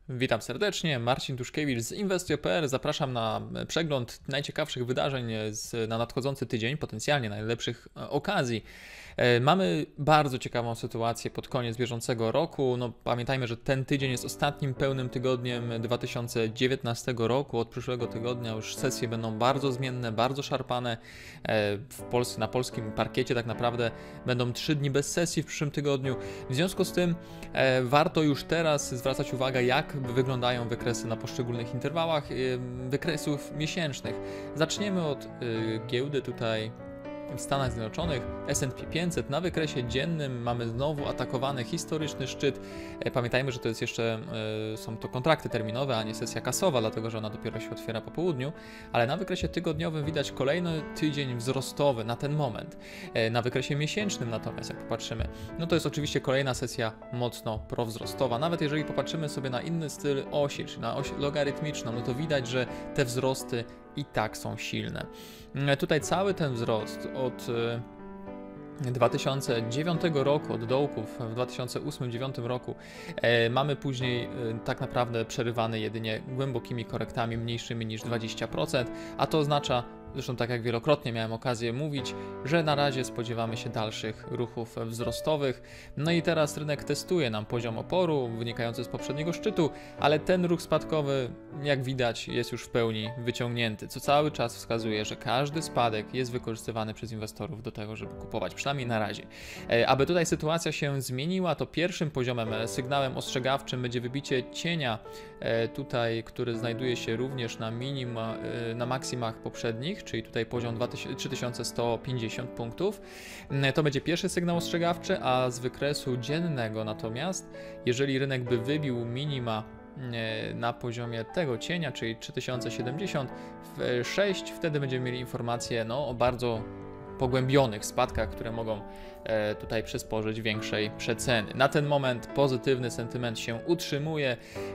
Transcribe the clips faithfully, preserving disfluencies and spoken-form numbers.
Witam serdecznie, Marcin Duszkiewicz z Inwestio kropka pe el. Zapraszam na przegląd najciekawszych wydarzeń z, na nadchodzący tydzień, potencjalnie najlepszych okazji. Mamy bardzo ciekawą sytuację pod koniec bieżącego roku. No, pamiętajmy, że ten tydzień jest ostatnim pełnym tygodniem dwa tysiące dziewiętnastego roku. Od przyszłego tygodnia już sesje będą bardzo zmienne, bardzo szarpane. W Polsce, na polskim parkiecie tak naprawdę będą trzy dni bez sesji w przyszłym tygodniu. W związku z tym e, warto już teraz zwracać uwagę, jak wyglądają wykresy na poszczególnych interwałach wykresów miesięcznych. Zaczniemy od y, giełdy tutaj w Stanach Zjednoczonych. S and P pięćset na wykresie dziennym mamy znowu atakowany historyczny szczyt. Pamiętajmy, że to jest jeszcze, y, są to kontrakty terminowe, a nie sesja kasowa, dlatego że ona dopiero się otwiera po południu, ale na wykresie tygodniowym widać kolejny tydzień wzrostowy na ten moment. Y, na wykresie miesięcznym natomiast, jak popatrzymy, no to jest oczywiście kolejna sesja mocno prowzrostowa. Nawet jeżeli popatrzymy sobie na inny styl osi, czy na oś logarytmiczną, no to widać, że te wzrosty i tak są silne. Tutaj cały ten wzrost od dwa tysiące dziewiątego roku, od dołków w dwa tysiące ósmym do dwa tysiące dziewiątym roku e, mamy później e, tak naprawdę przerywany jedynie głębokimi korektami mniejszymi niż dwadzieścia procent, a to oznacza, zresztą tak jak wielokrotnie miałem okazję mówić, że na razie spodziewamy się dalszych ruchów wzrostowych. No i teraz rynek testuje nam poziom oporu wynikający z poprzedniego szczytu, ale ten ruch spadkowy, jak widać, jest już w pełni wyciągnięty, co cały czas wskazuje, że każdy spadek jest wykorzystywany przez inwestorów do tego, żeby kupować, przynajmniej na razie. E, aby tutaj sytuacja się zmieniła, to pierwszym poziomem, sygnałem ostrzegawczym będzie wybicie cienia e, tutaj, który znajduje się również na minima, e, na maksimach poprzednich, czyli tutaj poziom trzy tysiące sto pięćdziesiąt punktów. To będzie pierwszy sygnał ostrzegawczy, a z wykresu dziennego natomiast, jeżeli rynek by wybił minima na poziomie tego cienia, czyli trzy tysiące siedemdziesiąt sześć, wtedy będziemy mieli informację no, o bardzo pogłębionych spadkach, które mogą e, tutaj przysporzyć większej przeceny. Na ten moment pozytywny sentyment się utrzymuje.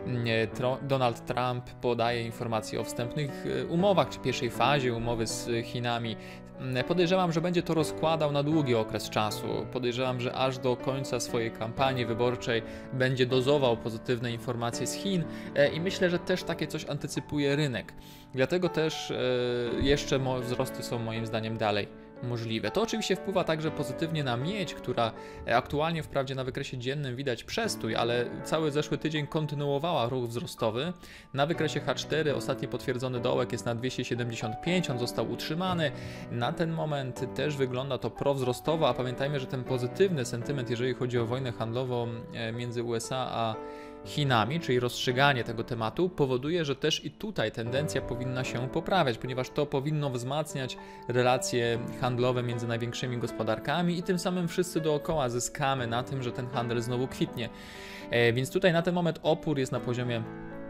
E, Donald Trump podaje informacje o wstępnych e, umowach, czy pierwszej fazie umowy z Chinami. E, podejrzewam, że będzie to rozkładał na długi okres czasu. Podejrzewam, że aż do końca swojej kampanii wyborczej będzie dozował pozytywne informacje z Chin e, i myślę, że też takie coś antycypuje rynek. Dlatego też e, jeszcze wzrosty są moim zdaniem dalej możliwe. To oczywiście wpływa także pozytywnie na miedź, która aktualnie wprawdzie na wykresie dziennym widać przestój, ale cały zeszły tydzień kontynuowała ruch wzrostowy. Na wykresie H cztery ostatni potwierdzony dołek jest na dwieście siedemdziesiąt pięć, on został utrzymany. Na ten moment też wygląda to prowzrostowo, a pamiętajmy, że ten pozytywny sentyment, jeżeli chodzi o wojnę handlową między U S A a Chinami, czyli rozstrzyganie tego tematu, powoduje, że też i tutaj tendencja powinna się poprawiać, ponieważ to powinno wzmacniać relacje handlowe między największymi gospodarkami i tym samym wszyscy dookoła zyskamy na tym, że ten handel znowu kwitnie. E, więc tutaj na ten moment opór jest na poziomie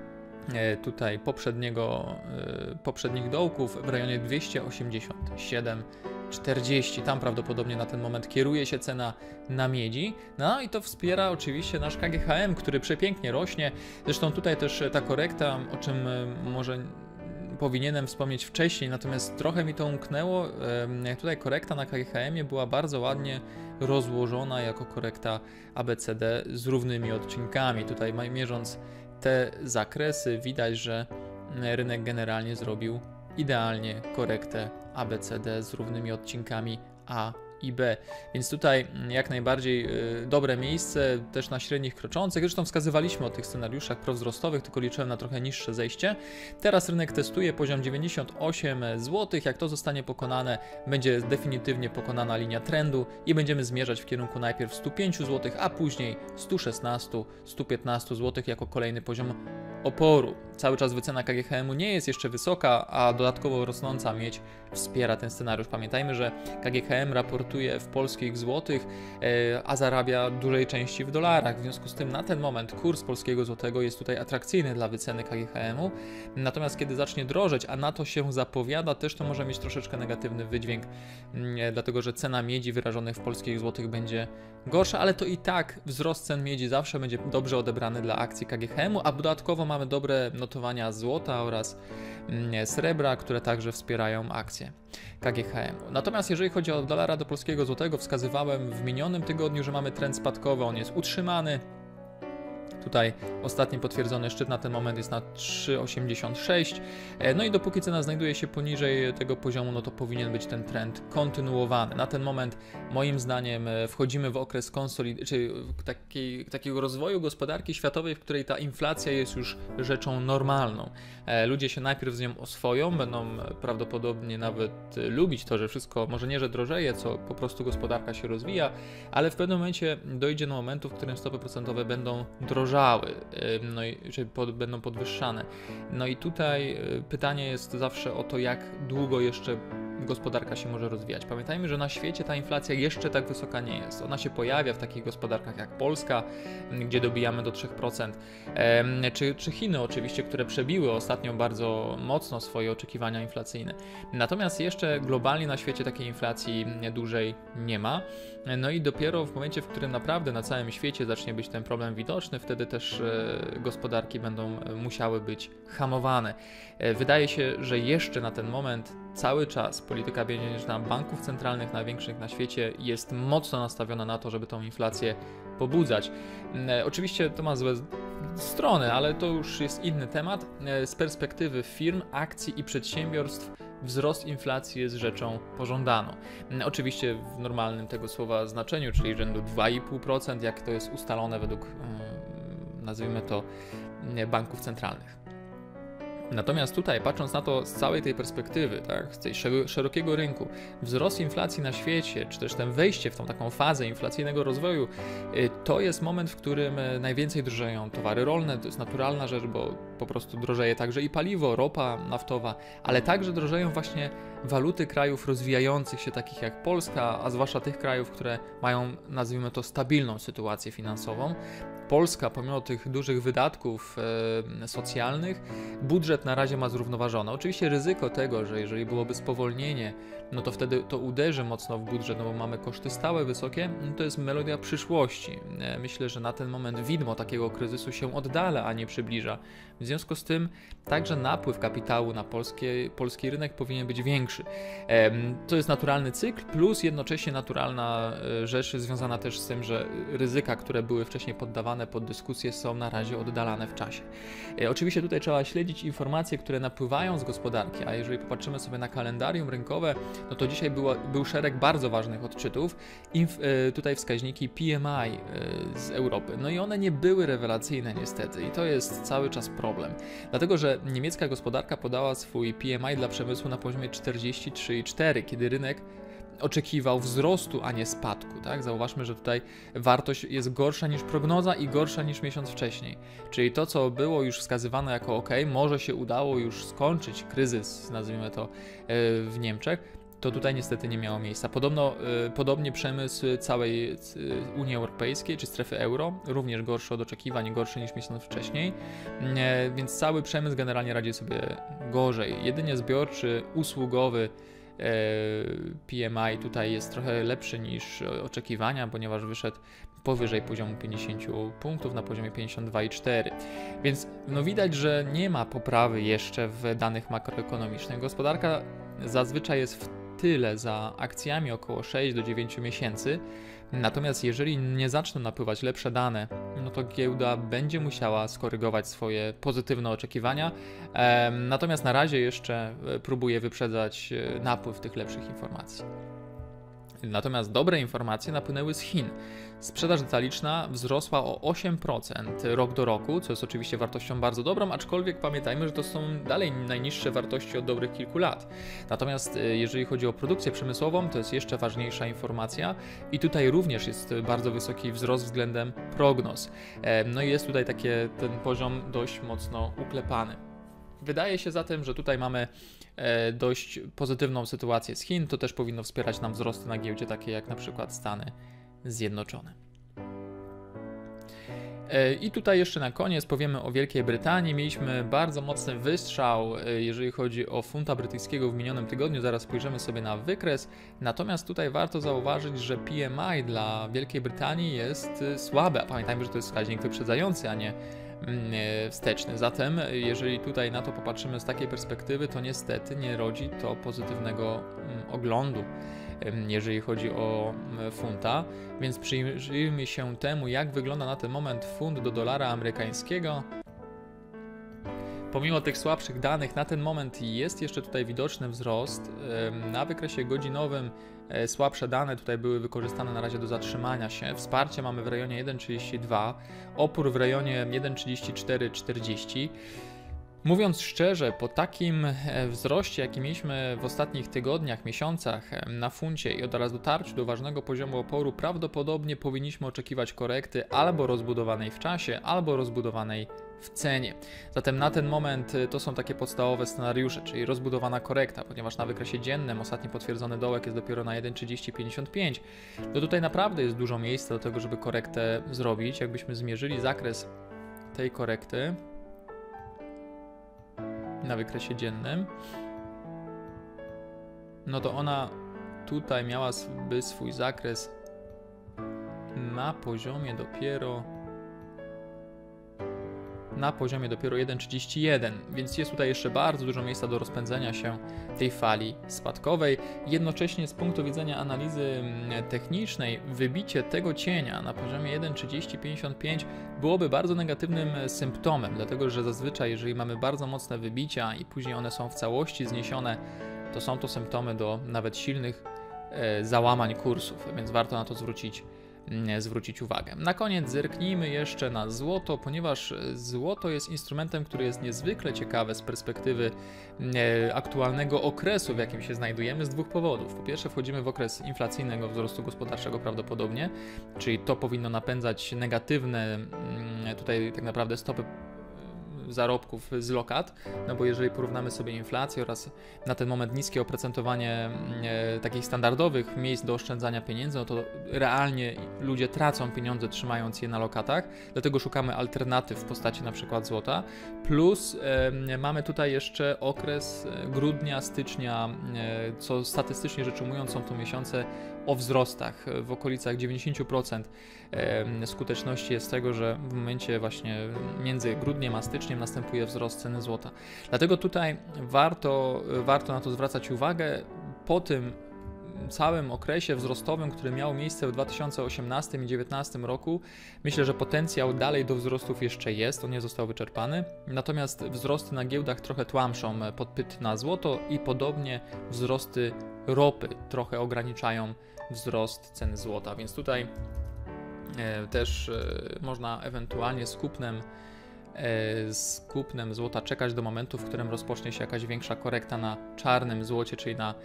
e, tutaj poprzedniego, e, poprzednich dołków w rejonie dwieście osiemdziesiąt siedem czterdzieści. Tam prawdopodobnie na ten moment kieruje się cena na miedzi. No i to wspiera oczywiście nasz K G H M, który przepięknie rośnie. Zresztą tutaj też ta korekta, o czym może powinienem wspomnieć wcześniej, natomiast trochę mi to umknęło. Tutaj korekta na K G H M była bardzo ładnie rozłożona jako korekta A B C D z równymi odcinkami. Tutaj mierząc te zakresy widać, że rynek generalnie zrobił idealnie korektę A B C D z równymi odcinkami A i B. Więc tutaj jak najbardziej y, dobre miejsce, też na średnich kroczących. Zresztą wskazywaliśmy o tych scenariuszach prowzrostowych, tylko liczyłem na trochę niższe zejście. Teraz rynek testuje poziom dziewięćdziesiąt osiem złotych. Jak to zostanie pokonane, będzie definitywnie pokonana linia trendu i będziemy zmierzać w kierunku najpierw stu pięciu złotych, a później stu szesnastu do stu piętnastu złotych jako kolejny poziom oporu. Cały czas wycena K G H M nie jest jeszcze wysoka, a dodatkowo rosnąca miedź wspiera ten scenariusz. Pamiętajmy, że K G H M raportuje w polskich złotych, a zarabia w dużej części w dolarach. W związku z tym na ten moment kurs polskiego złotego jest tutaj atrakcyjny dla wyceny K G H M-u. Natomiast kiedy zacznie drożeć, a na to się zapowiada, też to może mieć troszeczkę negatywny wydźwięk, dlatego że cena miedzi wyrażonych w polskich złotych będzie gorsza, ale to i tak wzrost cen miedzi zawsze będzie dobrze odebrany dla akcji K G H M-u, a dodatkowo mamy dobre notowania złota oraz srebra, które także wspierają akcje K G H M-u. Natomiast jeżeli chodzi o dolara do polskiego złotego, wskazywałem w minionym tygodniu, że mamy trend spadkowy, on jest utrzymany. Tutaj ostatni potwierdzony szczyt na ten moment jest na trzy osiemdziesiąt sześć. No i dopóki cena znajduje się poniżej tego poziomu, no to powinien być ten trend kontynuowany. Na ten moment moim zdaniem wchodzimy w okres konsolid- czy takiej, takiego rozwoju gospodarki światowej, w której ta inflacja jest już rzeczą normalną. Ludzie się najpierw z nią oswoją, będą prawdopodobnie nawet lubić to, że wszystko, może nie, że drożeje, co po prostu gospodarka się rozwija, ale w pewnym momencie dojdzie do momentu, w którym stopy procentowe będą drożały, no i czy pod, będą podwyższane. No i tutaj pytanie jest zawsze o to, jak długo jeszcze gospodarka się może rozwijać. Pamiętajmy, że na świecie ta inflacja jeszcze tak wysoka nie jest. Ona się pojawia w takich gospodarkach jak Polska, gdzie dobijamy do trzy procent, czy, czy Chiny oczywiście, które przebiły ostatnio bardzo mocno swoje oczekiwania inflacyjne. Natomiast jeszcze globalnie na świecie takiej inflacji dłużej nie ma. No i dopiero w momencie, w którym naprawdę na całym świecie zacznie być ten problem widoczny, wtedy też gospodarki będą musiały być hamowane. Wydaje się, że jeszcze na ten moment cały czas polityka pieniężna banków centralnych największych na świecie jest mocno nastawiona na to, żeby tą inflację pobudzać. Oczywiście to ma złe strony, ale to już jest inny temat. Z perspektywy firm, akcji i przedsiębiorstw wzrost inflacji jest rzeczą pożądaną. Oczywiście w normalnym tego słowa znaczeniu, czyli rzędu dwa i pół procent, jak to jest ustalone według, nazwijmy to, banków centralnych. Natomiast tutaj, patrząc na to z całej tej perspektywy, tak, z tej szerokiego rynku, wzrost inflacji na świecie, czy też ten wejście w tą taką fazę inflacyjnego rozwoju, to jest moment, w którym najwięcej drożeją towary rolne, to jest naturalna rzecz, bo po prostu drożeje także i paliwo, ropa naftowa, ale także drożeją właśnie waluty krajów rozwijających się, takich jak Polska, a zwłaszcza tych krajów, które mają, nazwijmy to, stabilną sytuację finansową. Polska, pomimo tych dużych wydatków e, socjalnych, budżet na razie ma zrównoważony. Oczywiście ryzyko tego, że jeżeli byłoby spowolnienie, no to wtedy to uderzy mocno w budżet, no bo mamy koszty stałe wysokie, no to jest melodia przyszłości. E, myślę, że na ten moment widmo takiego kryzysu się oddala, a nie przybliża. W związku z tym także napływ kapitału na polskie, polski rynek powinien być większy. E, to jest naturalny cykl, plus jednocześnie naturalna e, rzecz związana też z tym, że ryzyka, które były wcześniej poddawane pod dyskusję, są na razie oddalane w czasie. E, oczywiście tutaj trzeba śledzić informacje, które napływają z gospodarki, a jeżeli popatrzymy sobie na kalendarium rynkowe, no to dzisiaj była, był szereg bardzo ważnych odczytów, Inf, e, tutaj wskaźniki P M I e, z Europy, no i one nie były rewelacyjne niestety i to jest cały czas problem, dlatego że niemiecka gospodarka podała swój P M I dla przemysłu na poziomie czterdzieści trzy i cztery, kiedy rynek oczekiwał wzrostu, a nie spadku, tak? Zauważmy, że tutaj wartość jest gorsza niż prognoza i gorsza niż miesiąc wcześniej. Czyli to, co było już wskazywane jako ok, może się udało już skończyć kryzys, nazwijmy to, w Niemczech, to tutaj niestety nie miało miejsca. Podobno, podobnie przemysł całej Unii Europejskiej czy strefy euro, również gorszy od oczekiwań, gorszy niż miesiąc wcześniej, więc cały przemysł generalnie radzi sobie gorzej. Jedynie zbiorczy, usługowy P M I tutaj jest trochę lepszy niż oczekiwania, ponieważ wyszedł powyżej poziomu pięćdziesiąt punktów na poziomie pięćdziesiąt dwa i cztery. Więc no widać, że nie ma poprawy jeszcze w danych makroekonomicznych. Gospodarka zazwyczaj jest w tyle za akcjami około sześć do dziewięciu miesięcy. Natomiast jeżeli nie zaczną napływać lepsze dane, no to giełda będzie musiała skorygować swoje pozytywne oczekiwania. Natomiast na razie jeszcze próbuje wyprzedzać napływ tych lepszych informacji. Natomiast dobre informacje napłynęły z Chin. Sprzedaż detaliczna wzrosła o osiem procent rok do roku, co jest oczywiście wartością bardzo dobrą, aczkolwiek pamiętajmy, że to są dalej najniższe wartości od dobrych kilku lat. Natomiast jeżeli chodzi o produkcję przemysłową, to jest jeszcze ważniejsza informacja i tutaj również jest bardzo wysoki wzrost względem prognoz. No i jest tutaj takie, ten poziom dość mocno uklepany. Wydaje się zatem, że tutaj mamy dość pozytywną sytuację z Chin, to też powinno wspierać nam wzrosty na giełdzie, takie jak na przykład Stany Zjednoczone. I tutaj jeszcze na koniec powiemy o Wielkiej Brytanii. Mieliśmy bardzo mocny wystrzał, jeżeli chodzi o funta brytyjskiego w minionym tygodniu. Zaraz spojrzymy sobie na wykres. Natomiast tutaj warto zauważyć, że P M I dla Wielkiej Brytanii jest słabe. A pamiętajmy, że to jest wskaźnik wyprzedzający, a nie wsteczny. Zatem jeżeli tutaj na to popatrzymy z takiej perspektywy, to niestety nie rodzi to pozytywnego oglądu. jeżeli chodzi o funta, więc przyjrzyjmy się temu, jak wygląda na ten moment funt do dolara amerykańskiego. Pomimo tych słabszych danych, na ten moment jest jeszcze tutaj widoczny wzrost. Na wykresie godzinowym słabsze dane tutaj były wykorzystane na razie do zatrzymania się. Wsparcie mamy w rejonie jeden trzydzieści dwa, opór w rejonie jeden trzydzieści cztery czterdzieści. Mówiąc szczerze, po takim wzroście, jaki mieliśmy w ostatnich tygodniach, miesiącach na funcie i od razu dotarciu do ważnego poziomu oporu, prawdopodobnie powinniśmy oczekiwać korekty albo rozbudowanej w czasie, albo rozbudowanej w cenie. Zatem na ten moment to są takie podstawowe scenariusze, czyli rozbudowana korekta, ponieważ na wykresie dziennym ostatni potwierdzony dołek jest dopiero na jeden trzydzieści pięćdziesiąt pięć. To tutaj naprawdę jest dużo miejsca do tego, żeby korektę zrobić. Jakbyśmy zmierzyli zakres tej korekty na wykresie dziennym, no to ona tutaj miałaby swój zakres na poziomie dopiero na poziomie dopiero jeden trzydzieści jeden, więc jest tutaj jeszcze bardzo dużo miejsca do rozpędzenia się tej fali spadkowej. Jednocześnie z punktu widzenia analizy technicznej wybicie tego cienia na poziomie jeden trzydzieści pięćdziesiąt pięć byłoby bardzo negatywnym symptomem, dlatego że zazwyczaj jeżeli mamy bardzo mocne wybicia i później one są w całości zniesione, to są to symptomy do nawet silnych e, załamań kursów, więc warto na to zwrócić zwrócić uwagę. Na koniec zerknijmy jeszcze na złoto, ponieważ złoto jest instrumentem, który jest niezwykle ciekawy z perspektywy aktualnego okresu, w jakim się znajdujemy, z dwóch powodów. Po pierwsze, wchodzimy w okres inflacyjnego wzrostu gospodarczego prawdopodobnie, czyli to powinno napędzać negatywne tutaj tak naprawdę stopy zarobków z lokat, no bo jeżeli porównamy sobie inflację oraz na ten moment niskie oprocentowanie e, takich standardowych miejsc do oszczędzania pieniędzy, no to realnie ludzie tracą pieniądze trzymając je na lokatach, dlatego szukamy alternatyw w postaci na przykład złota, plus e, mamy tutaj jeszcze okres grudnia, stycznia, e, co statystycznie rzecz ujmując są to miesiące o wzrostach w okolicach dziewięćdziesiąt procent skuteczności jest tego, że w momencie właśnie między grudniem a styczniem następuje wzrost ceny złota. Dlatego tutaj warto, warto na to zwracać uwagę. Po tym całym okresie wzrostowym, który miał miejsce w dwa tysiące osiemnastym i dwa tysiące dziewiętnastym roku, myślę, że potencjał dalej do wzrostów jeszcze jest, on nie został wyczerpany. Natomiast wzrosty na giełdach trochę tłamszą podpyt na złoto i podobnie wzrosty ropy trochę ograniczają wzrost ceny złota, więc tutaj e, też e, można ewentualnie z kupnem e, z kupnem złota czekać do momentu, w którym rozpocznie się jakaś większa korekta na czarnym złocie, czyli na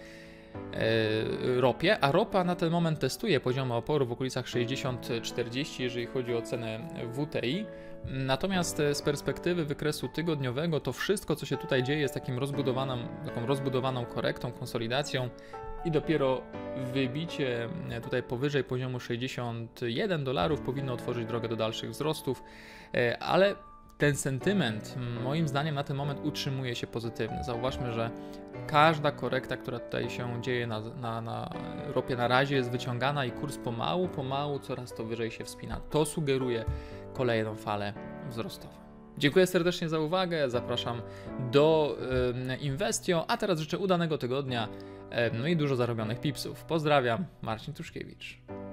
e, ropie, a ropa na ten moment testuje poziomy oporu w okolicach sześćdziesiąt czterdzieści, jeżeli chodzi o cenę W T I. Natomiast z perspektywy wykresu tygodniowego to wszystko, co się tutaj dzieje, jest takim rozbudowaną, taką rozbudowaną korektą, konsolidacją i dopiero wybicie tutaj powyżej poziomu sześćdziesiąt jeden dolarów powinno otworzyć drogę do dalszych wzrostów, ale ten sentyment moim zdaniem na ten moment utrzymuje się pozytywny. Zauważmy, że każda korekta, która tutaj się dzieje na, na, na ropie na razie jest wyciągana i kurs pomału, pomału coraz to wyżej się wspina. To sugeruje kolejną falę wzrostową. Dziękuję serdecznie za uwagę, zapraszam do y, Investio, a teraz życzę udanego tygodnia, y, no i dużo zarobionych pipsów. Pozdrawiam, Marcin Tuszkiewicz.